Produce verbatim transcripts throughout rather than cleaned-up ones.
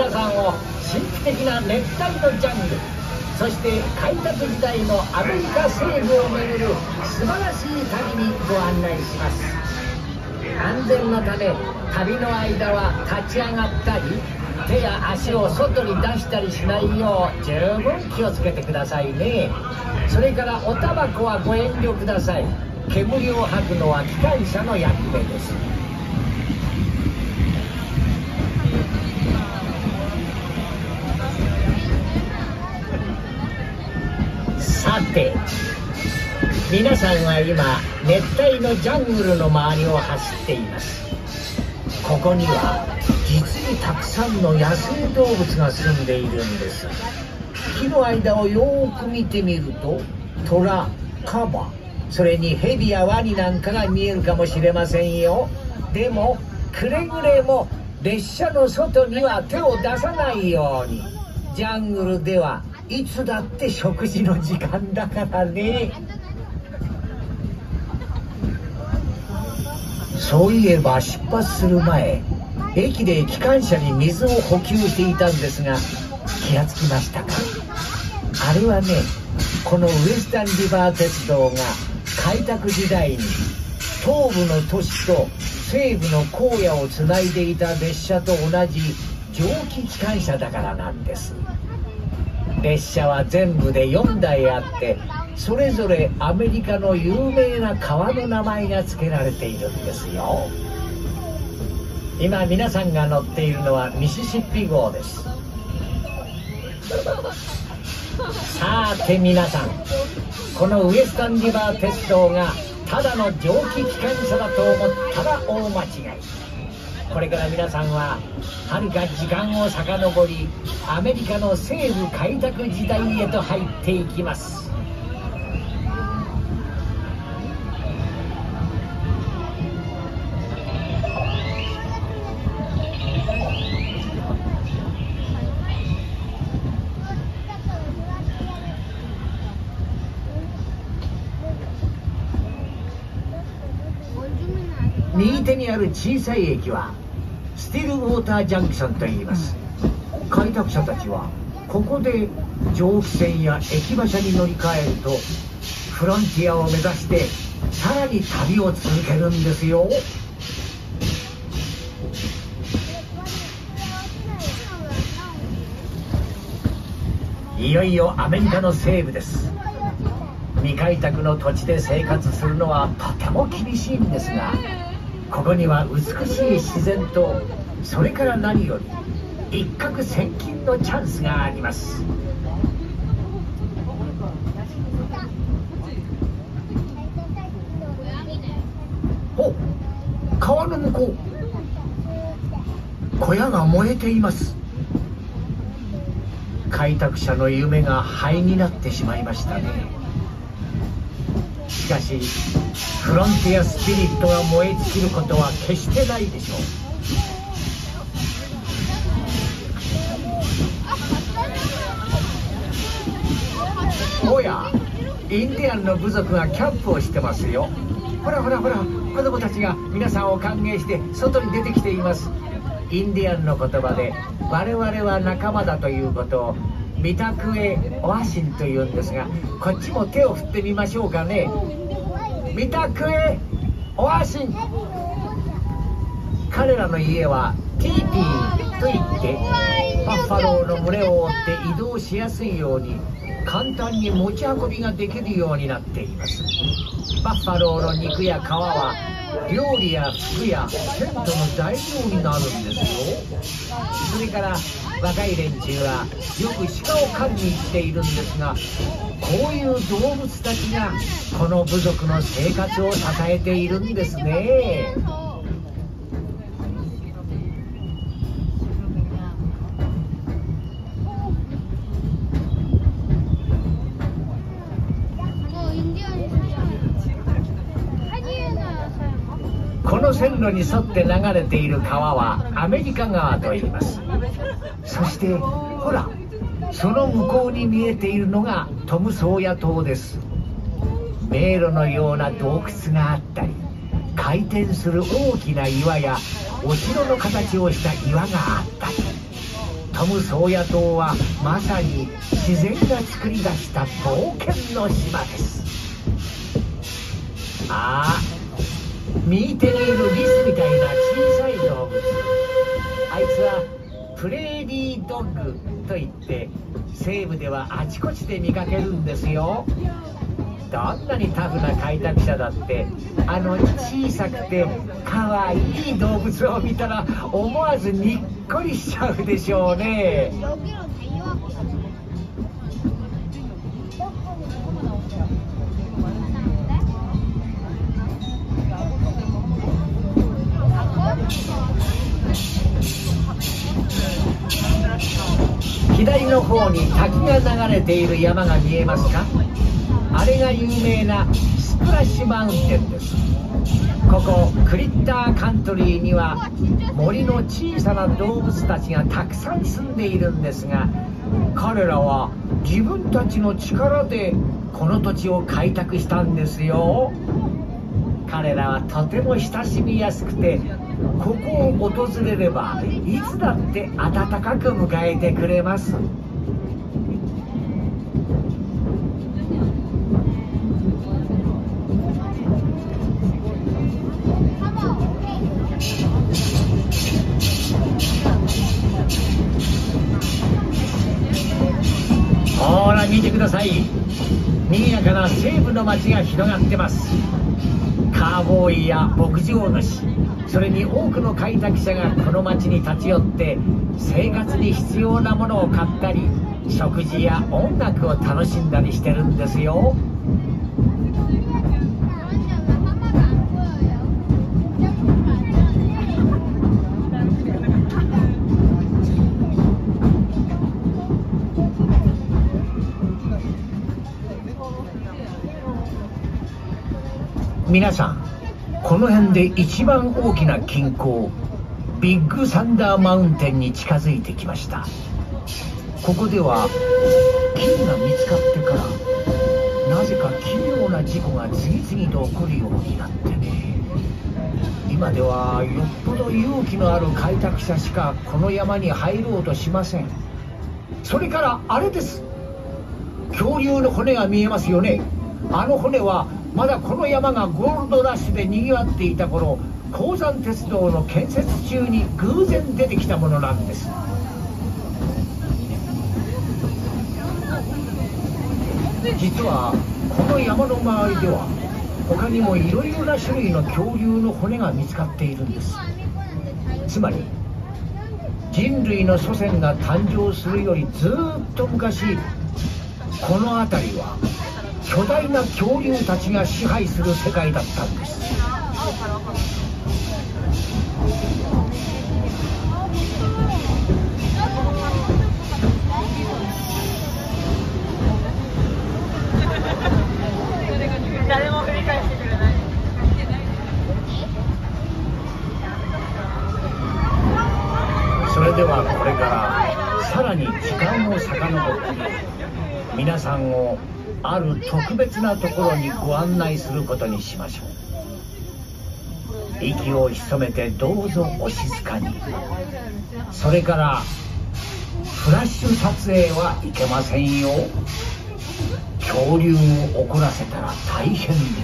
皆さんを神秘的な熱帯のジャングル、そして開拓時代のアメリカ西部を巡る素晴らしい旅にご案内します。安全のため旅の間は立ち上がったり手や足を外に出したりしないよう十分気をつけてくださいね。それからおタバコはご遠慮ください。煙を吐くのは機関車の役目です。さて、皆さんは今熱帯のジャングルの周りを走っています。ここには実にたくさんの野生動物が住んでいるんです。木の間をよーく見てみるとトラ、カバ、それにヘビやワニなんかが見えるかもしれませんよ。でもくれぐれも列車の外には手を出さないように。ジャングルではいつだって食事の時間だからね。そういえば出発する前、駅で機関車に水を補給していたんですが、気がつきましたか？あれはね、このウエスタンリバー鉄道が開拓時代に東部の都市と西部の荒野をつないでいた列車と同じ蒸気機関車だからなんです。列車は全部でよんだいあって、それぞれアメリカの有名な川の名前が付けられているんですよ。今皆さんが乗っているのはミシシッピ号です。さて皆さん、このウエスタンリバー鉄道がただの蒸気機関車だと思ったら大間違い。これから皆さんははるか時間を遡り、アメリカの西部開拓時代へと入っていきます。右手にある小さい駅はスティルウォータージャンクションといいます。開拓者たちはここで蒸気船や駅馬車に乗り換えるとフロンティアを目指してさらに旅を続けるんですよ。いよいよアメリカの西部です。未開拓の土地で生活するのはとても厳しいんですが、ここには美しい自然と、それから何より一攫千金のチャンスがあります。お、川の向こう、小屋が燃えています。開拓者の夢が灰になってしまいましたね。しかしフロンティアスピリットが燃え尽きることは決してないでしょう。おや、インディアンの部族がキャンプをしてますよ。ほらほらほら、子供たちが皆さんを歓迎して外に出てきています。インディアンの言葉で我々は仲間だということをミタクエオアシンというんですが、こっちも手を振ってみましょうかね。ミタクエオアシン。彼らの家はティーティーといってバッファローの群れを追って移動しやすいように簡単に持ち運びができるようになっています。バッファローの肉や皮は料理や服やテントの材料になるんですよ。それから若い連中はよく鹿を狩りに行っているんですが、こういう動物たちがこの部族の生活を支えているんですね。この線路に沿って流れている川はアメリカ川と言います。そしてほら、その向こうに見えているのがトムソーヤ島です。迷路のような洞窟があったり、回転する大きな岩やお城の形をした岩があったり、 トム・ソーヤ島はまさに自然が作り出した冒険の島です。ああ、見ているリスみたいな小さい動物、あいつはプレーリードッグといって西部ではあちこちで見かけるんですよ。どんなにタフな開拓者だってあの小さくてかわいい動物を見たら思わずにっこりしちゃうでしょうね。左の方に滝が流れている山が見えますか？あれが有名なスプラッシュマウンテンです。ここクリッターカントリーには森の小さな動物たちがたくさん住んでいるんですが、彼らは自分たちの力でこの土地を開拓したんですよ。彼らはとても親しみやすくて、ここを訪れればいつだって温かく迎えてくれます。ほら見てください、賑やかな西部の街が広がってます。カーボーイや牧場主、それに多くの開拓者がこの町に立ち寄って生活に必要なものを買ったり食事や音楽を楽しんだりしてるんですよ。皆さん、この辺で一番大きな金鉱ビッグサンダーマウンテンに近づいてきました。ここでは金が見つかってからなぜか奇妙な事故が次々と起こるようになってね、今ではよっぽど勇気のある開拓者しかこの山に入ろうとしません。それからあれです、恐竜の骨が見えますよね。あの骨はまだこの山がゴールドラッシュでにぎわっていた頃、鉱山鉄道の建設中に偶然出てきたものなんです。実はこの山の周りでは他にもいろいろな種類の恐竜の骨が見つかっているんです。つまり人類の祖先が誕生するよりずーっと昔、この辺りは巨大な恐竜たちが支配する世界だったんです。 誰も振り返してくれない。 それではこれからさらに時間を遡って皆さんをある特別なところにご案内することにしましょう。息を潜めてどうぞお静かに。それからフラッシュ撮影はいけませんよ。恐竜を怒らせたら大変です。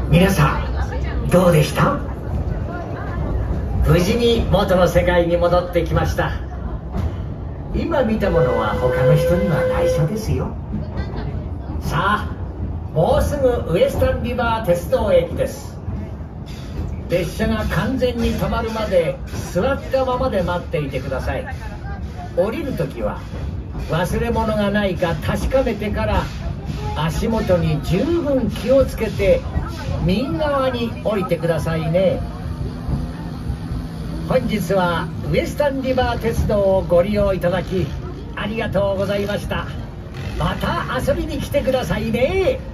皆さんどうでした？無事に元の世界に戻ってきました。今見たものは他の人には内緒ですよ。さあ、もうすぐウエスタンリバー鉄道駅です。列車が完全に止まるまで座ったままで待っていてください。降りるときは忘れ物がないか確かめてから足元に十分気をつけて右側に降りてくださいね。本日はウエスタンリバー鉄道をご利用いただきありがとうございました。また遊びに来てくださいね。